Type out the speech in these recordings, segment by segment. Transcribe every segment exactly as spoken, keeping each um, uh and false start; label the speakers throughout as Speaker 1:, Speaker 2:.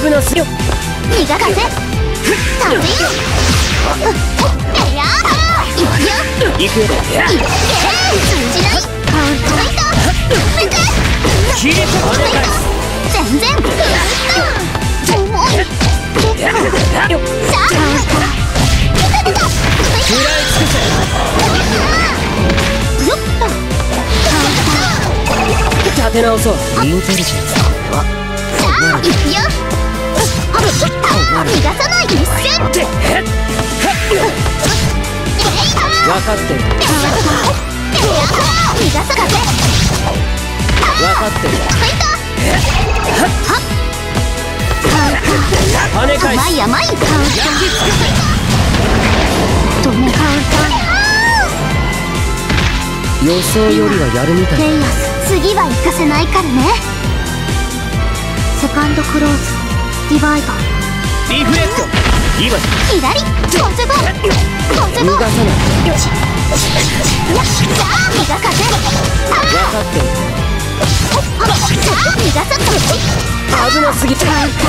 Speaker 1: 危なすよ。
Speaker 2: 逃がせ。食べよ。やー行くよ。
Speaker 1: 行くよ。
Speaker 2: 通じない。カウントライト。
Speaker 1: 切り込まれ返す。
Speaker 2: 全然うーっと重い。結構さあ出た出た。
Speaker 1: 食らい尽くせ。
Speaker 2: よっと
Speaker 1: 立て直そう。インテリジェンスは
Speaker 2: さあ行くよ。逃がさない一瞬。
Speaker 1: 分かってる。
Speaker 2: 逃がさない。
Speaker 1: 分かってる。跳ね返す。
Speaker 2: 甘い甘いカウンター。止めカウンタ
Speaker 1: 予想よりはやるみたい。
Speaker 2: ー。レイヤス次は行かせないからね。セカンドクローズディバイド。
Speaker 1: リフレクト。今
Speaker 2: 左コンセボコンセボ。
Speaker 1: 逃がさない。
Speaker 2: よし。さあ磨かせ。
Speaker 1: 分かってる。
Speaker 2: さあ逃がさない。
Speaker 1: 危なすぎて。食らい尽く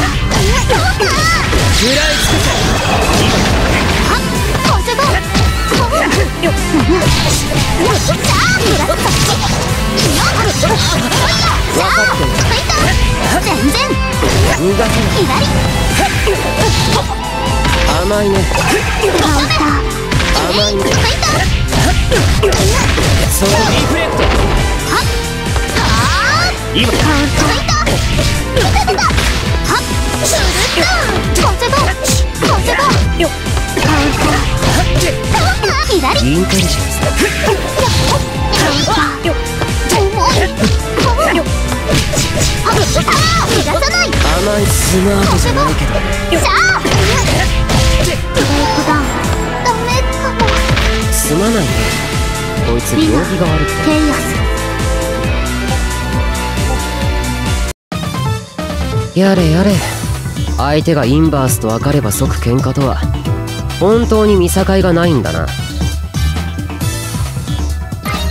Speaker 1: せ。
Speaker 2: コンセボ。よっ。さあ逃がさない。
Speaker 1: 分かってる。
Speaker 2: 全然
Speaker 1: 逃がさない。
Speaker 2: 左
Speaker 1: 甘いね。
Speaker 2: カウンター。
Speaker 1: 甘いね。そうリフレクト。今
Speaker 2: カウンター。出た出た。はっスルッとコンセボコンセボ。
Speaker 1: よっ。
Speaker 2: カウンター。左
Speaker 1: インテリジェンス。
Speaker 2: カウンター。重い。よっ。逃がさない。
Speaker 1: 甘いスマートじゃないけど。
Speaker 2: さあブレイクダウンダメかも。
Speaker 1: すまないね。こいつ病気が悪くて。
Speaker 2: ケイアス
Speaker 1: やれやれ。相手がインバースと分かれば即喧嘩とは本当に見境がないんだな。